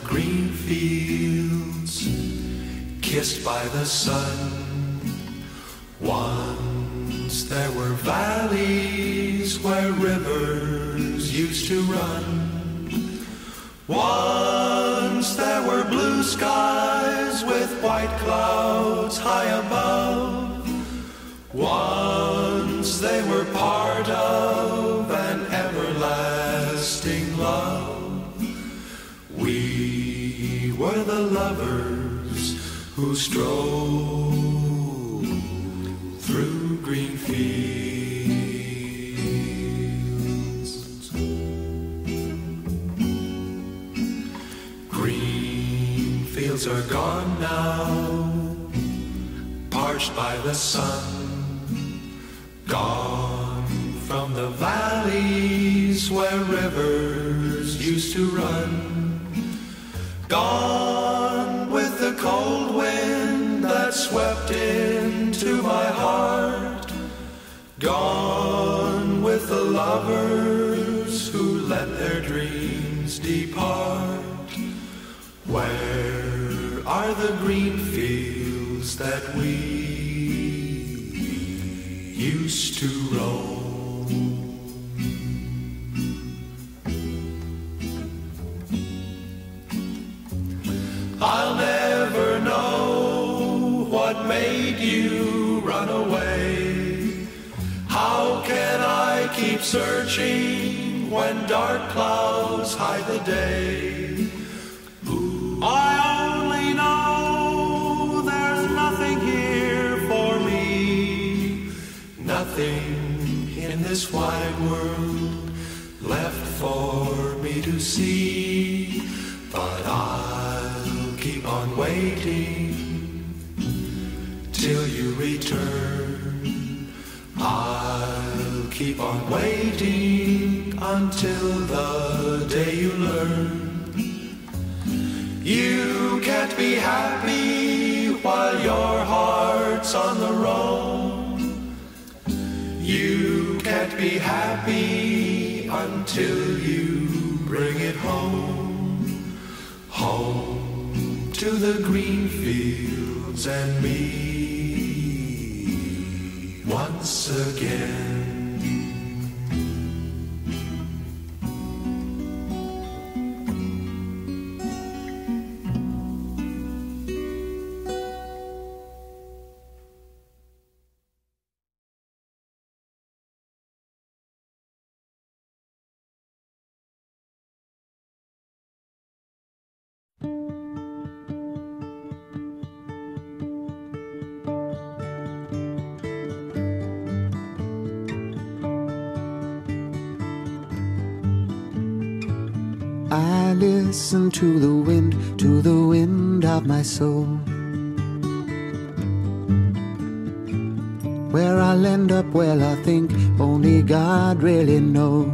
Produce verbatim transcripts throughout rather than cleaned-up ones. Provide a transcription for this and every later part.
green fields, kissed by the sun. Once there were valleys where rivers used to run. Once there were blue skies with white clouds high above. Once they were part of an everlasting love. We were the lovers who strolled through green fields. Green fields are gone now, parched by the sun. Gone from the valleys where rivers used to run. Gone with the cold wind that swept into my heart. Gone with the lovers who let their dreams depart. Where are the green fields that we used to roam? I'll never know what made you run away. How can I keep searching when dark clouds hide the day? Ooh. I only know there's nothing here for me, nothing in this wide world left for me to see. But I'll keep on waiting till you return. I'll keep on waiting until the day you learn. You can't be happy while your heart's on the roam. You can't be happy until you bring it home. Home to the green fields and me once again. I listen to the wind, to the wind of my soul. Where I'll end up, well, I think only God really knows.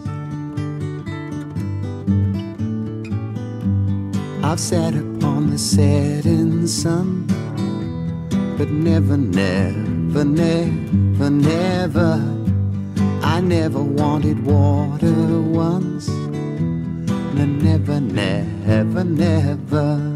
I've sat upon the setting sun, but never, never, never, never, I never wanted water once. Never, never, never